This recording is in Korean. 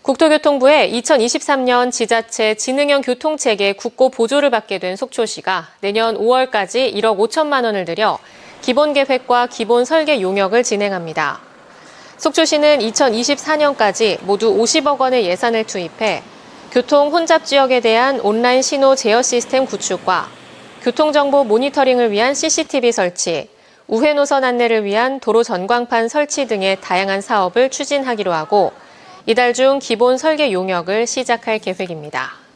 국토교통부의 2023년 지자체 지능형 교통체계 국고 보조를 받게 된 속초시가 내년 5월까지 1억 5천만 원을 들여 기본 계획과 기본 설계 용역을 진행합니다. 속초시는 2024년까지 모두 50억 원의 예산을 투입해 교통 혼잡 지역에 대한 온라인 신호 제어 시스템 구축과 교통정보 모니터링을 위한 CCTV 설치, 우회 노선 안내를 위한 도로 전광판 설치 등의 다양한 사업을 추진하기로 하고 이달 중 기본 설계 용역을 시작할 계획입니다.